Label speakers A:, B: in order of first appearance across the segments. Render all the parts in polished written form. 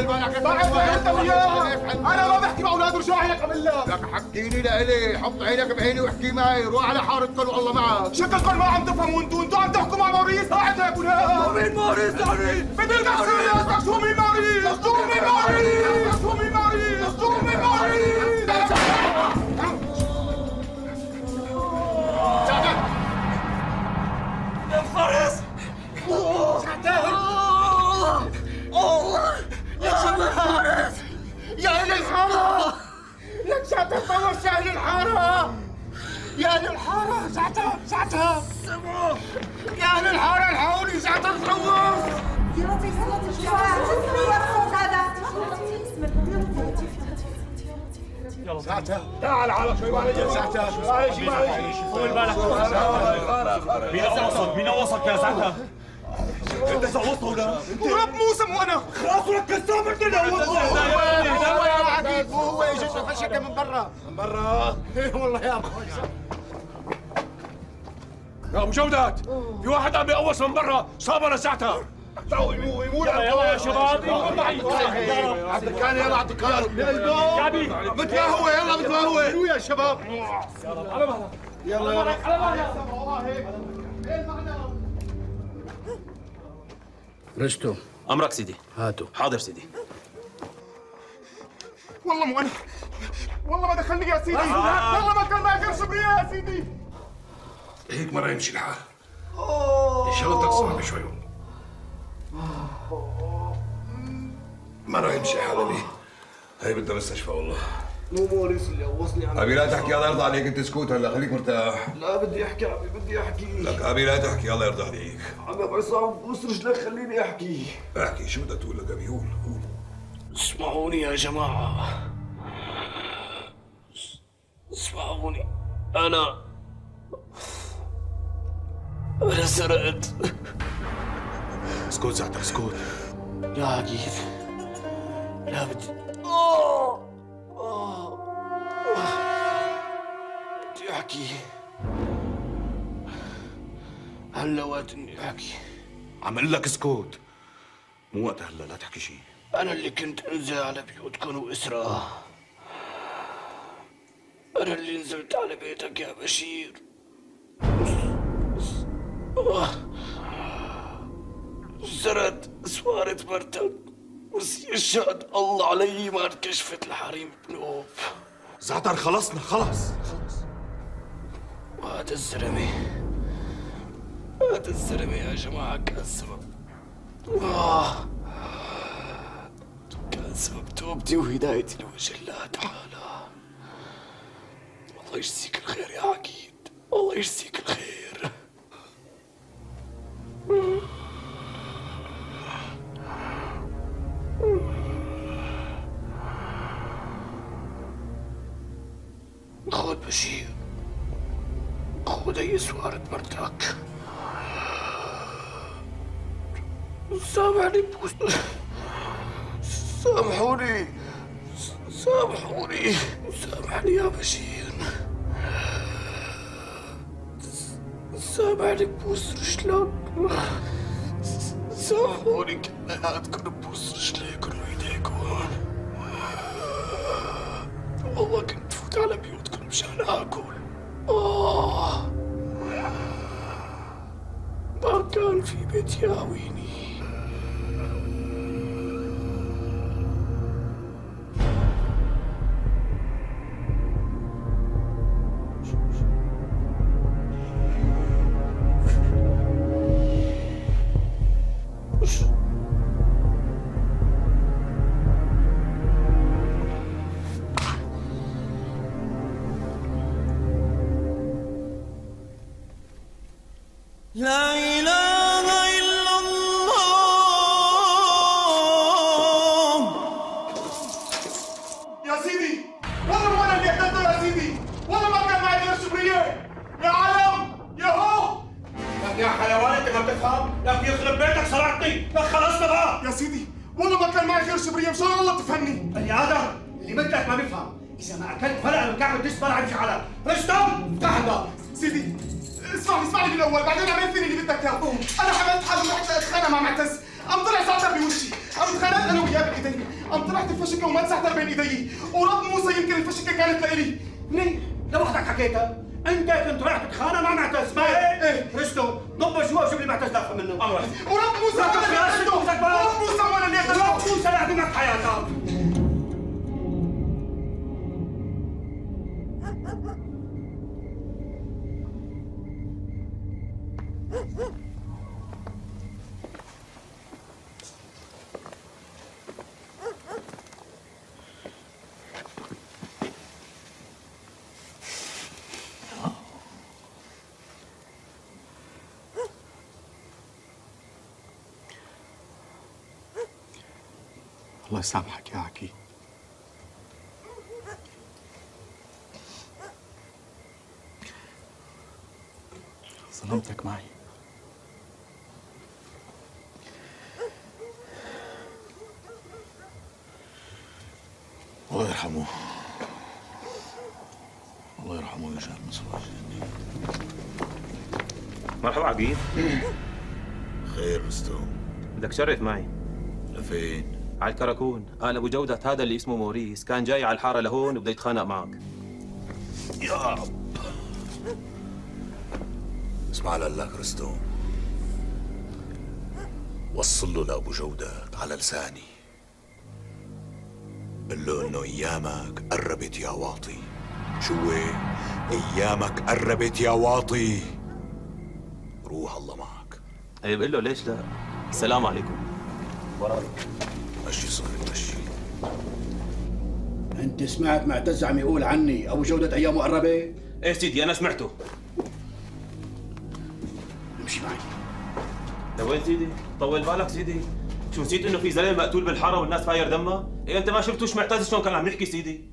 A: طول بالك
B: انت وياه. انا ما بحكي مع اولاد رجاعي لك قبل
A: لك حكيني لإلي، حط عينك بعيني واحكي معي، روح على حارتكم والله معك.
B: شكلكم ما عم تفهموا انتوا عم تحكوا مع موريس قاعد هيك ولا
A: مين موريس يعني؟
B: بدل قصير شو مين موريس؟ شو مين موريس؟ شو مين موريس؟ شو مين موريس؟
A: يا فارس يا شباب فارس يا أهل الحارة، لك ساعتها فوش يا أهل الحارة، يا أهل الحارة ساعتها يا أهل الحارة الحقوني ساعتها تخوف.
C: يا لطيف يا لطيف يا الصوت هذا.
B: ساعتها تعال على شوي معلش ساعتها معلش
D: طول بالك مين وصلك يا ساعتها؟ انت زعوصت ولا؟
B: ورب موسى مو انا
D: خلاص لك كسام الدنيا
A: هو يا عديد مو هو اجى فشكه من برا.
B: من برا
A: ايه والله يا اخوي.
D: يا ابو جودات في واحد عم يقوص من برا صابنا ساعتها.
B: يلا يا شباب يلا معي
A: عبد الكان يلا عبد الكان
B: جابي
A: مثل ما هو يلا مثل ما هو
B: يا شباب
A: يلا
E: رشتو
F: امرك سيدي.
E: هاتوا.
F: حاضر سيدي.
B: والله مو انا والله ما دخلني يا سيدي والله ما كان معي غير صبريه يا سيدي.
G: هيك مرة يمشي الحال. شغلتك صعبة شوي. مرة يمشي حالي ليه؟ هي بدها مستشفى والله.
H: مو موريس اللي قوصني عم.
G: ابي لا تحكي الله يرضى عليك، انت اسكت هلا خليك مرتاح.
H: لا بدي احكي عمي بدي احكي.
G: لك ابي لا تحكي الله يرضى عليك.
H: عمي ابو عصام بوس رجلك خليني احكي.
G: احكي شو بدك تقول لك ابي؟ قول.
H: اسمعوني يا جماعة. اسمعوني. أنا سرقت.
D: اسكت ساعتها اسكت.
H: لا عقيد. لا بدي. بدي احكي. هلا وقت اني احكي.
D: عم اقول لك اسكت. مو وقت هلا لا تحكي شيء.
H: أنا اللي كنت أنزل على بيوتكم وأسرى. أنا اللي نزلت على بيتك يا بشير. سرقت سوارة مرتك، بس يشهد الله علي ما انكشفت الحريم بنوب.
D: زعتر خلصنا خلص.
H: وهذا الزلمة يا جماعة كان سبب. كان سبب توبتي وهدايتي لوجه الله تعالى. الله يجزيك الخير يا عقيد، الله يجزيك الخير. خذ بشير، خذ أي سوارة مرتك. سامحني بوس. سامحوني سامحني يا بشير. سامحني بوس رجلك. سامحوني كلياتكم بوس رجليكم وايديكم. والله كنت فوت على بيوتكم مشان اكل. ما كان في بيت ياويني.
A: لا إله إلا الله.
B: يا سيدي والله مو انا اللي قتلته يا سيدي، والله ما كان معي غير صبريه. يا علم يا هو.
D: لك يا حيوان انت ما بتفهم؟ لك يخرب بيتك سرقتني، لك خلصنا بقى.
B: يا سيدي والله ما كان معي غير صبريه، مشان الله تفهمني.
D: بني ادم اللي مثلك ما بيفهم، اذا ما اكلت فلق من كعب الدش ما رح يمشي على رستم. افتح الباب.
B: سيدي اسمعني بالاول بعدين اعمل فيني اللي بدك اياه. انا حملت حالي ورحت اتخانق مع معتز، قام طلع ساعتها بوشي، عم اتخانقت انا وياه بايدي، عم طلعت الفشكه وما تزعتر بين ايدي، ورب موسى يمكن الفشكه كانت لإلي.
D: منين؟ لوحدك حكيتها؟ انت كنت رايح تتخانق مع معتز، ما هيك؟ ايه رستم، ضب جوا وجيب لي معتز دافع منه.
B: ورب موسى وانا اللي قتلته، ورب موسى وانا اللي قتلته.
D: رب موسى يعدمك حياتك.
H: الله يسامحك يا عكي. ظلمتك معي.
G: الله يرحمه، الله يرحمه ويجعل مصيره جنة.
F: مرحبا عقيل.
G: خير رستم،
F: بدك تشرف معي.
G: لفين؟
F: على الكراكون. قال ابو جودة هذا اللي اسمه موريس كان جاي على الحاره لهون وبده يتخانق معك.
G: يا رب. اسمع لك رستم، وصل له لابو جودة على لساني، قل له انه ايامك قربت يا واطي. شو ايامك قربت يا واطي. روح الله معك.
F: ايه بقول له ليش لا. السلام عليكم. وراي.
G: مشي صغير مشي.
E: انت سمعت معتز عم يقول عني ابو جودة ايامه قربت؟
F: ايه سيدي انا سمعته.
E: امشي معي.
F: لوين سيدي؟ طول بالك سيدي. شو نسيت انه في زلمه مقتول بالحاره والناس فاير دمها؟ ايه انت ما شفتوش معتز شلون كان عم يحكي سيدي؟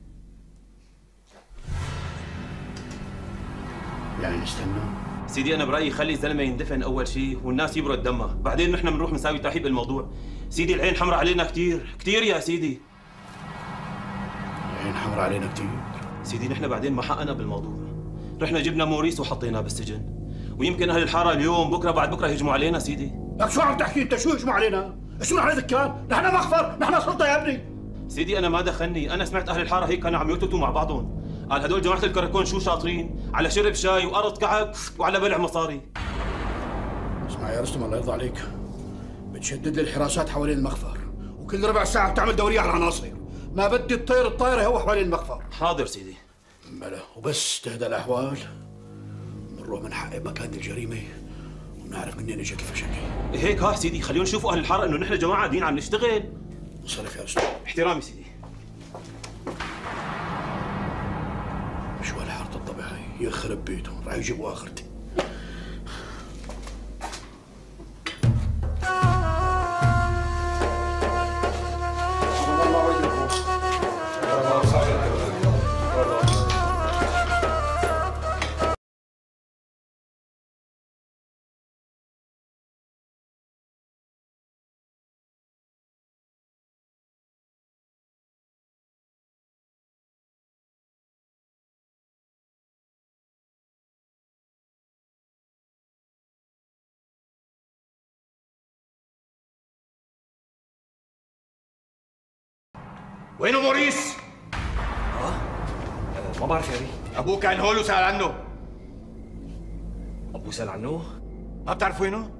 E: يعني نستنى؟
F: سيدي انا برايي خلي الزلمه يندفن اول شيء والناس يبرد دمها، بعدين نحن بنروح نساوي ترحيب بالموضوع. سيدي العين حمراء علينا كثير، كثير يا سيدي.
E: العين حمراء علينا كثير.
F: سيدي نحن بعدين ما حقنا بالموضوع. رحنا جبنا موريس وحطيناه بالسجن. ويمكن اهل الحاره اليوم بكره بعد بكره يهجموا علينا سيدي.
E: لك شو عم تحكي انت؟ شو يهجموا علينا؟ شو نحن دكان؟ نحن مخفر، نحن سلطه يا ابني.
F: سيدي انا ما دخلني، انا سمعت اهل الحاره هيك كانوا عم يوتتوا مع بعضهم. قال هدول جماعه الكراكون شو شاطرين على شرب شاي وارض كعك وعلى بلع مصاري.
E: اسمع يا رستم الله يرضى عليك، بتشدد لي الحراسات حوالين المخفر وكل ربع ساعه بتعمل دوريه على العناصر. ما بدي تطير الطايره هو حوالين المخفر.
F: حاضر سيدي.
E: بلا وبس تهدى الاحوال بنروح بنحقق مكان الجريمه ونعرف منين اجت الفشكه.
F: هيك ها سيدي خليهم يشوفوا اهل الحاره انه نحن جماعه قاعدين عم نشتغل.
E: انصرف يا رستم.
F: احترامي سيدي.
E: شو هالحارة الضبع هاي؟ يخرب بيتهم راح يجيبوا اخرتي.
B: وينه موريس؟
F: ما بعرف يا بي.
B: ابوه كان هول وسأل عنه.
F: ابو سأل عنه؟
B: ما بتعرف وينه؟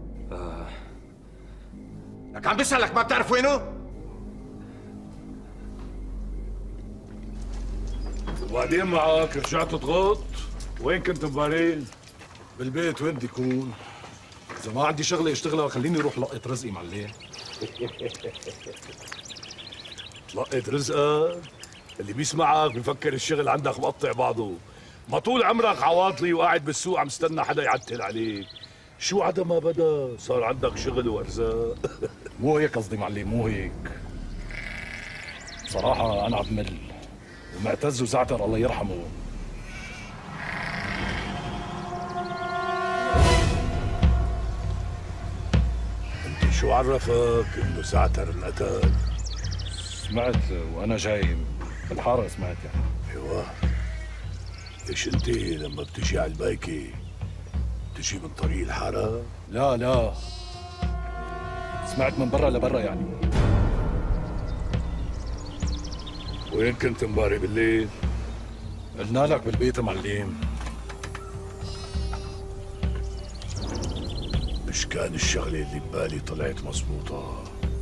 B: لك عم بسألك ما بتعرف وينه؟
G: وبعدين معك رجعت تغط؟ وين كنت مبارين؟ بالبيت وين بدي يكون؟ إذا ما عندي شغلة اشتغلها خليني اروح لقط رزقي معلم. لقط رزقك؟ اللي بيسمعك بفكر الشغل عندك مقطع بعضه. ما طول عمرك عواطلي وقاعد بالسوق عم استنى حدا يعتل عليك. شو عدا ما بدا صار عندك شغل وارزاق.
I: مو هيك قصدي معلم، مو هيك. بصراحة أنا عم مل ومعتز وزعتر الله يرحمه.
G: انت شو عرفك انه زعتر انقتل؟
I: سمعت وأنا جاي بالحارة سمعت يعني.
G: ايوه. ليش انت لما بتجي على البايكي بتجي من طريق الحارة؟
I: لا سمعت من برا لبرا يعني.
G: وين كنت امبارح بالليل؟
I: قلنا لك بالبيت معلم.
G: مش كان الشغلة اللي ببالي طلعت مزبوطة.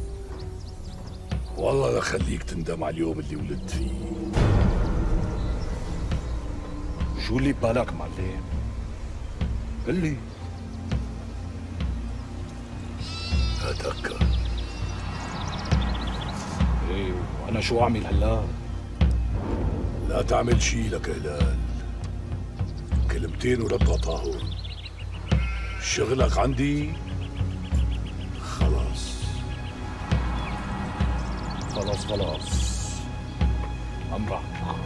G: والله لخليك تندم على اليوم اللي ولدت فيه.
I: شو اللي ببالك معلم؟ قل لي.
G: اتذكر.
I: ايه وانا شو اعمل هلا؟
G: لا تعمل شي لك هلال. كلمتين وردها طاهر. شغلك عندي خلاص.
I: خلاص امرك.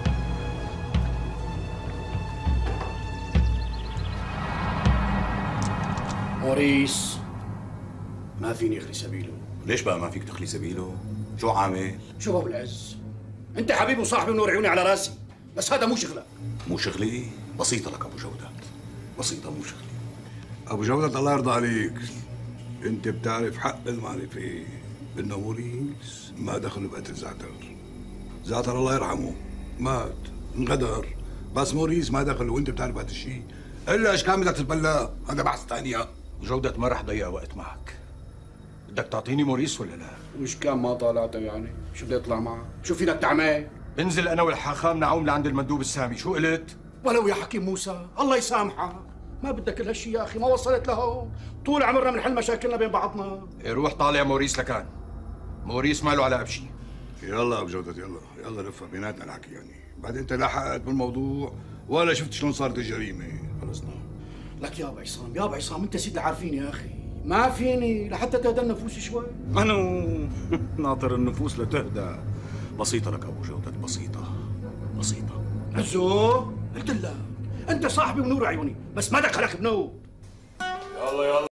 E: موريس ما فيني اخلي سبيله.
J: ليش بقى ما فيك تخلي سبيله؟ شو عامل؟
E: شو ابو العز؟ انت حبيبي وصاحبي ونور عيوني على راسي، بس هذا مو شغلك.
J: مو شغلي؟ بسيطة لك ابو جودة، بسيطة مو شغلي.
K: ابو جودة الله يرضى عليك، انت بتعرف حق المعرفة انه موريس ما دخل بقتل زعتر. زعتر الله يرحمه مات انغدر، بس موريس ما دخل، وانت بتعرف هذا الشيء. الا ايش كان بدك تتبلى؟ هذا بحث ثانية.
D: جودة ما رح ضيع وقت معك. بدك تعطيني موريس ولا لا؟
E: مش كان ما طالعته يعني؟ شو بدي اطلع معك؟ شو فينك تعمل؟
D: انزل انا والحاخام نعوم لعند المندوب السامي، شو قلت؟
E: ولو يا حكيم موسى الله يسامحك، ما بدك كل هالشيء يا اخي، ما وصلت له. طول عمرنا بنحل مشاكلنا بين بعضنا.
D: روح طالع موريس لكان. موريس ماله على ابشي.
K: يلا ابو جودة يلا لفها بيناتنا الحكي يعني، بعد انت لاحقت بالموضوع ولا شفت شلون صارت الجريمة. خلصنا.
E: لك يا ابو عصام يا ابو عصام، انت سيد عارفين يا اخي، ما فيني لحتى تهدى النفوس شوي.
J: أنا ناطر النفوس لتهدى. بسيطة لك أبو جودة، بسيطة.
E: عزو قلت لك انت صاحبي ونور عيوني، بس ما دخلك بنوب.
G: يلا